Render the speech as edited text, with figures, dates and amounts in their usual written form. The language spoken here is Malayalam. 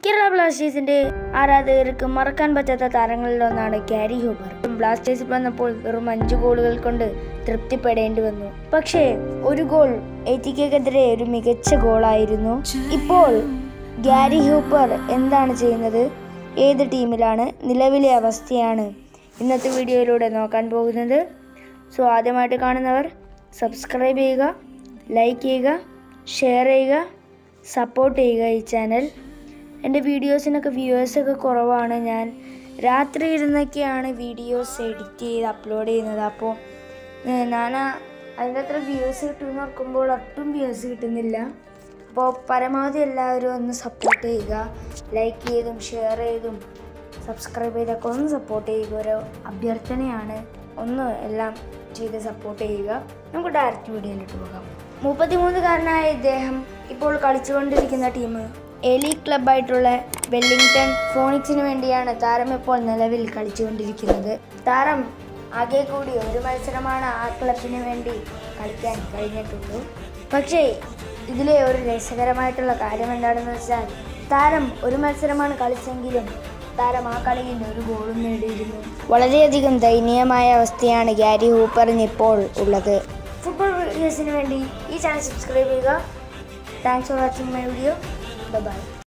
കേരള ബ്ലാസ്റ്റേഴ്സിന്റെ ആരാധകർക്ക് മറക്കാൻ പറ്റാത്ത താരങ്ങളിലൊന്നാണ് ഗാരി ഹൂപ്പർ. ബ്ലാസ്റ്റേഴ്സിൽ വന്നപ്പോൾ വെറും 5 ഗോളുകൾ കൊണ്ട് തൃപ്തിപ്പെടേണ്ടി വന്നു. പക്ഷേ ഒരു ഗോൾ എറ്റിക്കെതിരെ ഒരു മികച്ച ഗോളായിരുന്നു. ഇപ്പോൾ ഗാരി ഹൂപ്പർ എന്താണ് ചെയ്യുന്നത്, ഏത് ടീമിലാണ്, നിലവിലെ അവസ്ഥയാണ് ഇന്നത്തെ വീഡിയോയിലൂടെ നോക്കാൻ പോകുന്നത്. സോ ആദ്യമായിട്ട് കാണുന്നവർ സബ്സ്ക്രൈബ് ചെയ്യുക, ലൈക്ക് ചെയ്യുക, ഷെയർ ചെയ്യുക, സപ്പോർട്ട് ചെയ്യുക ഈ ചാനൽ. എൻ്റെ വീഡിയോസിനൊക്കെ വ്യൂവേഴ്സൊക്കെ കുറവാണ്. ഞാൻ രാത്രി ഇരുന്നൊക്കെയാണ് വീഡിയോസ് എഡിറ്റ് ചെയ്ത് അപ്ലോഡ് ചെയ്യുന്നത്. അപ്പോൾ ഞാൻ അതിൻ്റെ അത്ര വ്യൂവേഴ്സ് കിട്ടുമെന്ന് ഓർക്കുമ്പോൾ ഒട്ടും വ്യൂവേഴ്സ് കിട്ടുന്നില്ല. അപ്പോൾ പരമാവധി എല്ലാവരും ഒന്ന് സപ്പോർട്ട് ചെയ്യുക. ലൈക്ക് ചെയ്തും ഷെയർ ചെയ്തും സബ്സ്ക്രൈബ് ചെയ്തൊക്കെ ഒന്ന് സപ്പോർട്ട് ചെയ്യുക. ഒരു അഭ്യർത്ഥനയാണ്, ഒന്ന് എല്ലാം ചെയ്ത് സപ്പോർട്ട് ചെയ്യുക. നമുക്ക് ഡയറക്റ്റ് വീഡിയോയിലിട്ട് പോകാം. 33-കാരനായ ഇദ്ദേഹം ഇപ്പോൾ കളിച്ചുകൊണ്ടിരിക്കുന്ന ടീം ലീഗ് ക്ലബ്ബായിട്ടുള്ള വെല്ലിംഗ്ടൺ ഫോണിക്സിന് വേണ്ടിയാണ് താരം ഇപ്പോൾ നിലവിൽ കളിച്ചുകൊണ്ടിരിക്കുന്നത്. താരം ആകെ കൂടി ഒരു മത്സരമാണ് ആ ക്ലബിന് വേണ്ടി കളിക്കാൻ കഴിഞ്ഞിട്ടുള്ളൂ. പക്ഷേ ഇതിലെ ഒരു രസകരമായിട്ടുള്ള കാര്യം എന്താണെന്ന് വെച്ചാൽ, താരം ഒരു മത്സരമാണ് കളിച്ചെങ്കിലും താരം ആ കളിയിൽ ഒരു ഗോളും നേടിയിരുന്നു. വളരെയധികം ദയനീയമായ അവസ്ഥയാണ് ഗാരി ഹൂപ്പറിന് ഇപ്പോൾ ഉള്ളത്. ഫുട്ബോൾ വീഡിയോസിന് വേണ്ടി ഈ ചാനൽ സബ്സ്ക്രൈബ് ചെയ്യുക. Thanks for watching my video. Bye-bye.